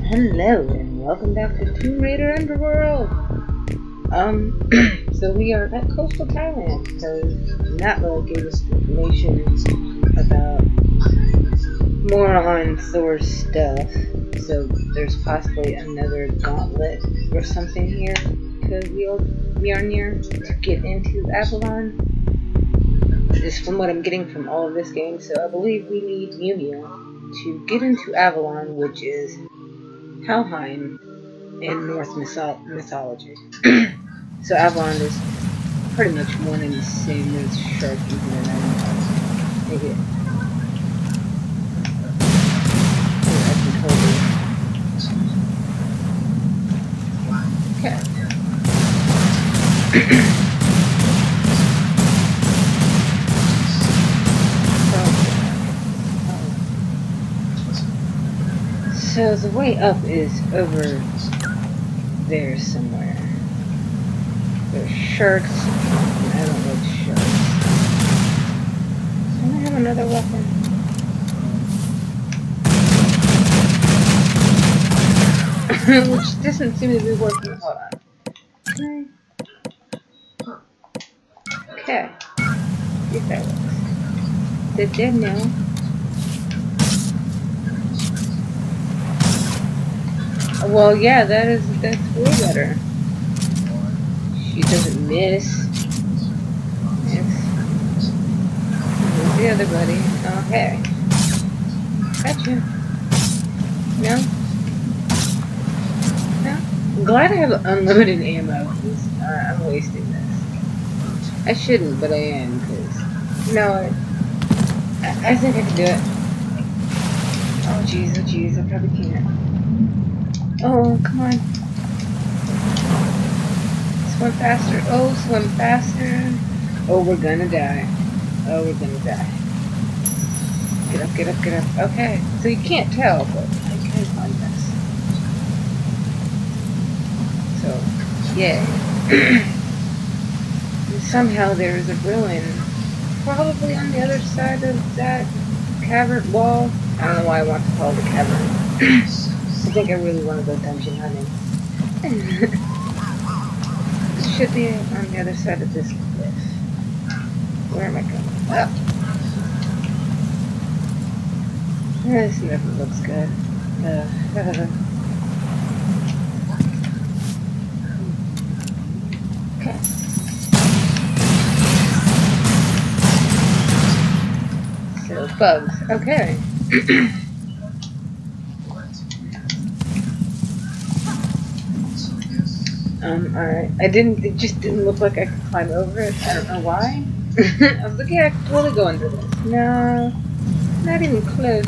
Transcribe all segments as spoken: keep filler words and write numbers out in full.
Hello and welcome back to Tomb Raider Underworld. Um, so we are at coastal Thailand because Natla gave us information about more on Thor's stuff. So there's possibly another gauntlet or something here to wield Mjolnir to get into Avalon. Is from what I'm getting from all of this game. So I believe we need Mjolnir to get into Avalon, which is Helheim in Norse mytho mythology. So Avalon is pretty much one and the same as Shark even in Maybe it. I can totally. Okay. So the way up is over there somewhere. There's sharks. I don't like sharks. Don't I have another weapon? Which doesn't seem to be working. Hold on. Okay. See if that works. Did they know? Well, yeah, that is, that's way better. She doesn't miss. Yes. Where's the other buddy? Okay. Gotcha. No? No? I'm glad I have unlimited ammo. Uh, I'm wasting this. I shouldn't, but I am, because... No, I, I think I can do it. Oh, jeez, oh, jeez, I probably can't. Oh, come on. Swim faster. Oh, swim faster. Oh, we're gonna die. Oh, we're gonna die. Get up, get up, get up. Okay. So you can't tell, but I can find this. So, yay. And somehow there's a ruin. Probably on the other side of that cavern wall. I don't know why I want to call it a cavern. I think I really want to go dungeon hunting. It should be on the other side of this cliff. Where am I going? Up. This never looks good. Uh, okay. So, bugs. Okay. Um, alright. I didn't, it just didn't look like I could climb over it. I don't know why. I was like, yeah, I could totally go under this. No, not even close.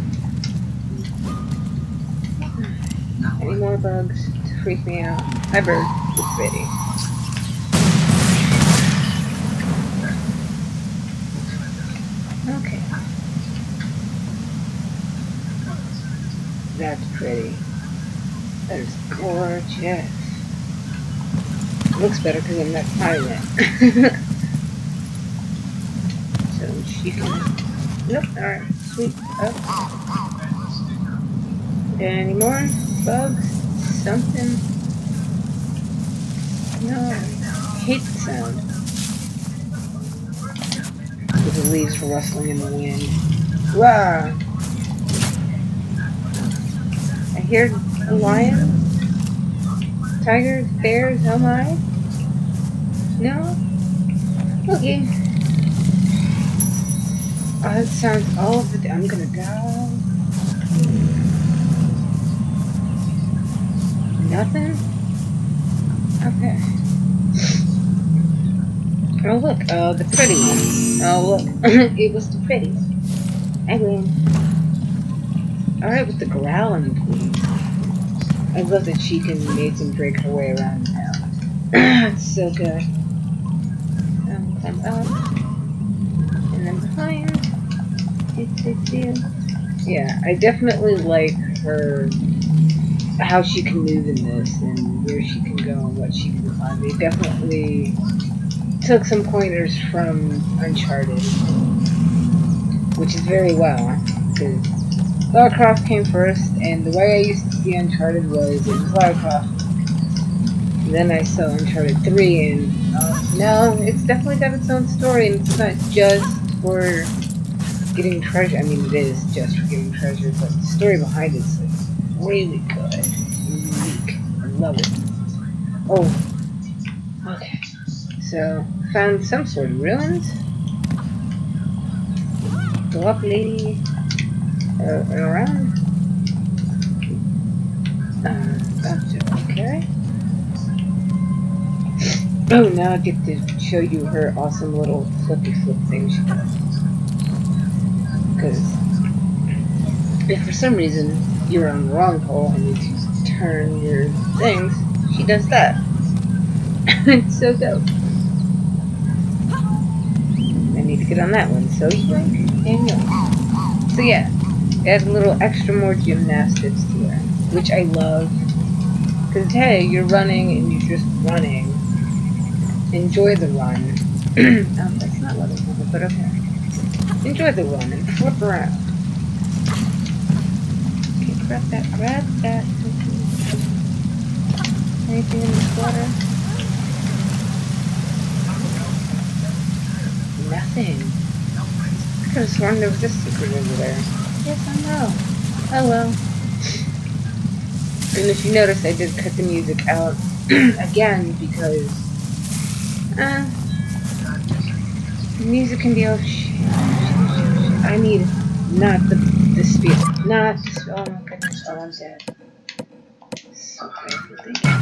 Any more bugs to freak me out? Hi, bird. It's ready. Okay. That's pretty. That is gorgeous. Looks better because I'm not climbing it. So she can. Nope. Alright. Sweet. Up. Any more bugs? Something? No. I hate the sound. With the leaves rustling in the wind. Wow. I hear a lion. Tigers, bears, how am I? No? Okay. Oh, that sounds all of it. I'm gonna go. Nothing? Okay. Oh, look. Oh, the pretty one. Oh, look. It was the pretty one. I win. Alright, with the growling, please. I love that she can make and break her way around town. It's so good. Um, climb up. And then behind. It's, it's, it's. Yeah, I definitely like her, how she can move in this, and where she can go and what she can climb. They definitely took some pointers from Uncharted, which is very well, because Lara Croft came first, and the way I used to see Uncharted was it was Lara Croft. And then I saw Uncharted three, and uh, no, it's definitely got its own story, and it's not just for getting treasure. I mean, it is just for getting treasure, but the story behind it is like, really good, unique. I love it. Oh, okay. So, found some sort of ruins. Go up, lady. Uh, around. Uh, that's okay. Oh, now I get to show you her awesome little flippy flip thing she does. Because if for some reason you're on the wrong pole and you turn your things, she does that. It's so dope. I need to get on that one. So yoink and yoink. So yeah, add a little extra more gymnastics to it, which I love. Because hey, you're running and you're just running. Enjoy the run. um, that's not what I wanted, but okay. Enjoy the run and flip around. Okay, grab that, grab that. Anything in this water? Nothing. I could have sworn there was a secret over there. Yes, I know. Oh well. And if you notice, I did cut the music out again because uh, the music can be all sh I need not the the speed, not the, oh my goodness, oh I'm dead. So painful thinking.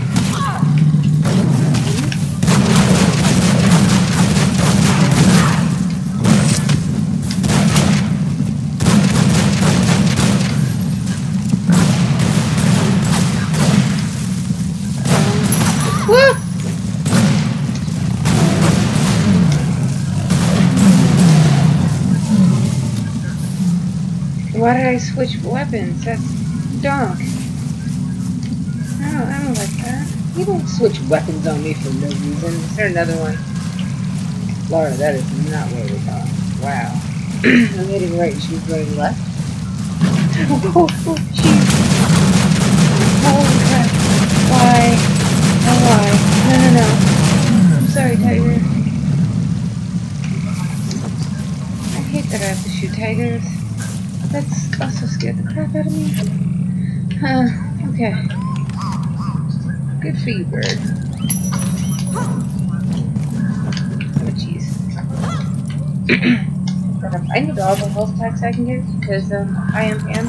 Why did I switch weapons? That's donk. I don't, I don't like that. You don't switch weapons on me for no reason. Is there another one? Lara, that is not where we're going. Wow. I'm heading right and she's running left. Oh, oh, oh, jeez. Holy crap. Why? Oh, why? No, no, no. I'm sorry, Tiger. I hate that I have to shoot tigers. That's also scared the crap out of me. Huh, okay. Good for you, bird. Oh, jeez. I need all the health packs I can get because um, I am Pam.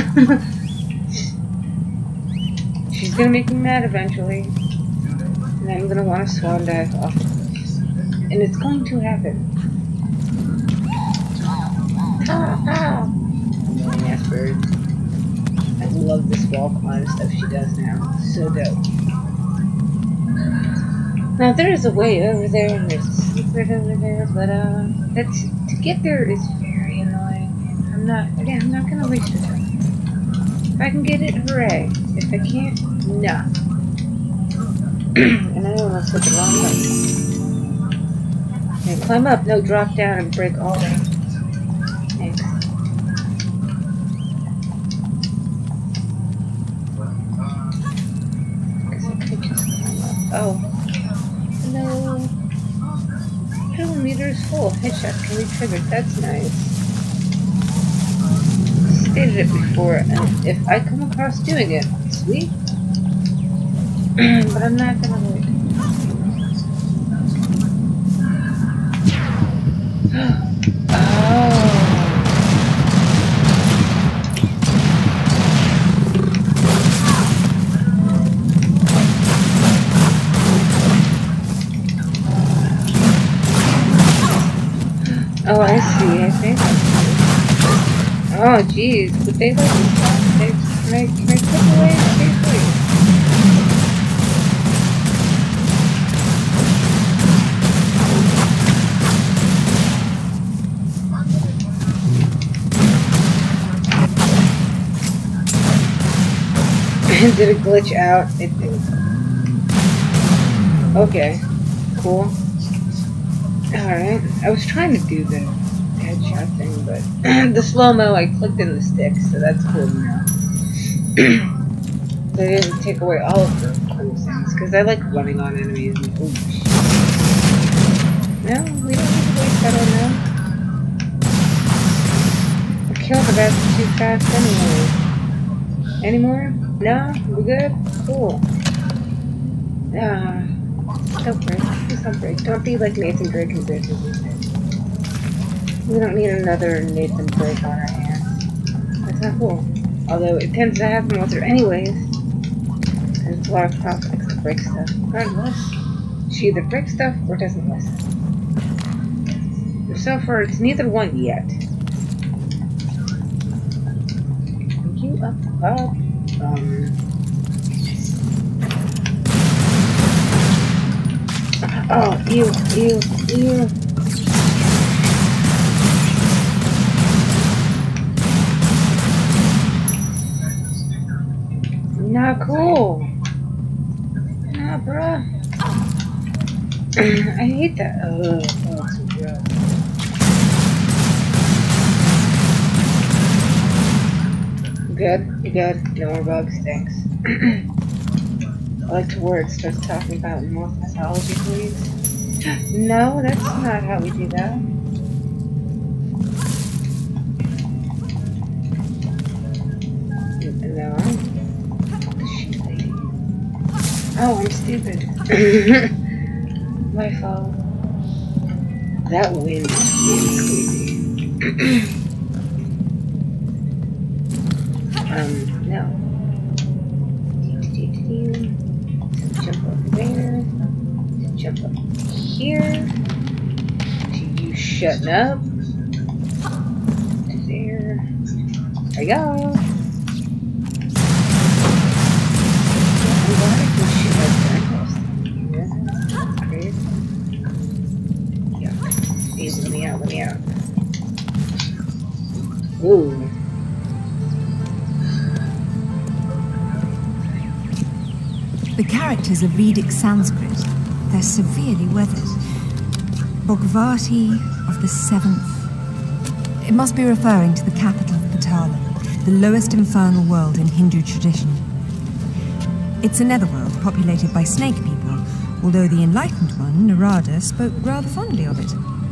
She's gonna make me mad eventually. And I'm gonna want to swan dive off the cliff. And it's going to happen. Ah, ah. Ass bird. I love this wall climb stuff she does now. So dope. Now there is a way over there and there's a secret over there, but uh that's to get there is very annoying. I'm not again I'm not gonna waste your time. If I can get it, hooray. If I can't, no. And I almost hit the wrong button. Okay, climb up, no drop down and break all that. Thanks. Oh. No. Kilometer is full. Headshot can be triggered. That's nice. Stated it before, and if I come across doing it, sweet. But I'm not gonna wait. Oh. Oh, I see, I think. Oh, jeez. Would they let me stop? They, can I, can I click away? Okay, please. Did it glitch out? It did. Okay. Cool. Alright. I was trying to do the headshot thing, but the slow-mo I clicked in the stick, so that's cool now. They didn't take away all of the cool things, because I like running on enemies and oh shit. No, we don't need to waste that on now. I killed the guys too fast anyway. Anymore? No? We good? Cool. Ah. Don't break. Please don't break. Don't be like Nathan Drake and Bridges. We don't need another Nathan Drake on our hands. That's not cool. Although it tends to happen with her anyways. There's a lot of prospects to break stuff. Regardless, she either breaks stuff or doesn't listen. So far, it's neither one yet. You up, up. Um. Oh, ew, ew, ew. Not cool. Nah, bruh. I hate that. Ugh, oh, it's so gross. Good, you good. No more bugs, thanks. I like to where it starts talking about Norse mythology, please. No, that's not how we do that. No. Oh, I'm stupid. My fault. That wind is really crazy. um, no. Jump up there. Jump up here. To you shutting up. To there. There you go. I'm glad I can shoot like that. Great. Yeah. Please let me out, let me out. Ooh. The characters are Vedic Sanskrit. They're severely weathered. Bhagavati of the seventh. It must be referring to the capital of Patala, the lowest infernal world in Hindu tradition. It's a netherworld populated by snake people, although the enlightened one, Narada, spoke rather fondly of it.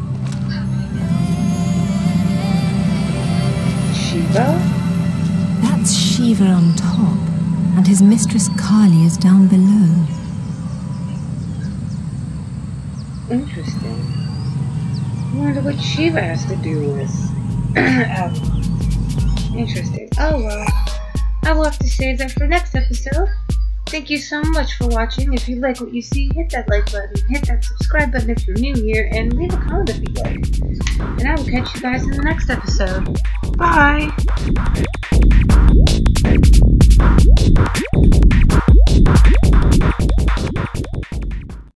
Shiva? That's Shiva on top. And his mistress Kali is down below. Interesting. I wonder what Shiva has to do with. um, interesting. Oh well. I will have to save that for next episode. Thank you so much for watching. If you like what you see, hit that like button, hit that subscribe button if you're new here, and leave a comment if you like. And I will catch you guys in the next episode. Bye!